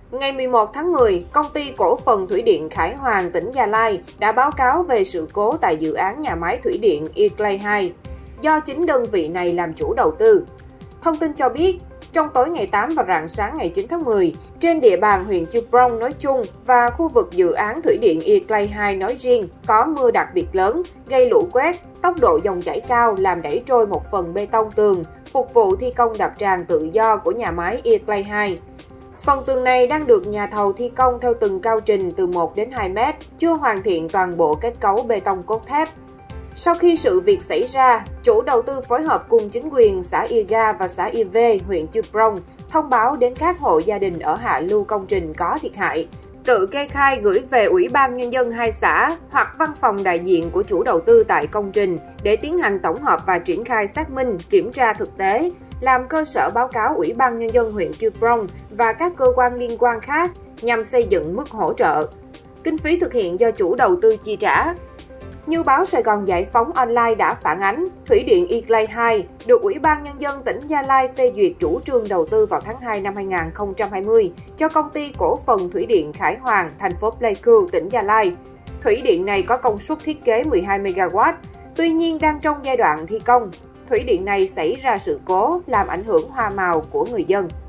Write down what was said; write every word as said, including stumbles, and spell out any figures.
Ngày mười một tháng mười, Công ty Cổ phần Thủy điện Khải Hoàng tỉnh Gia Lai đã báo cáo về sự cố tại dự án nhà máy thủy điện Yclay hai, do chính đơn vị này làm chủ đầu tư. Thông tin cho biết, trong tối ngày tám và rạng sáng ngày chín tháng mười, trên địa bàn huyện Chư Prong nói chung và khu vực dự án thủy điện Yclay hai nói riêng có mưa đặc biệt lớn, gây lũ quét, tốc độ dòng chảy cao làm đẩy trôi một phần bê tông tường, phục vụ thi công đập tràn tự do của nhà máy Yclay hai. Phần tường này đang được nhà thầu thi công theo từng cao trình từ một đến hai mét, chưa hoàn thiện toàn bộ kết cấu bê tông cốt thép. Sau khi sự việc xảy ra, chủ đầu tư phối hợp cùng chính quyền xã Iga và xã Ive, huyện Chư Prong, thông báo đến các hộ gia đình ở hạ lưu công trình có thiệt hại, tự kê khai gửi về Ủy ban Nhân dân hai xã hoặc văn phòng đại diện của chủ đầu tư tại công trình để tiến hành tổng hợp và triển khai xác minh, kiểm tra thực tế, làm cơ sở báo cáo Ủy ban Nhân dân huyện Chư Prong và các cơ quan liên quan khác nhằm xây dựng mức hỗ trợ. Kinh phí thực hiện do chủ đầu tư chi trả. Như báo Sài Gòn Giải phóng online đã phản ánh, Thủy điện Yclay hai được Ủy ban Nhân dân tỉnh Gia Lai phê duyệt chủ trương đầu tư vào tháng hai năm hai nghìn không trăm hai mươi cho Công ty Cổ phần Thủy điện Khải Hoàng, thành phố Pleiku, tỉnh Gia Lai. Thủy điện này có công suất thiết kế mười hai mê ga oát, tuy nhiên đang trong giai đoạn thi công. Thủy điện này xảy ra sự cố làm ảnh hưởng hoa màu của người dân.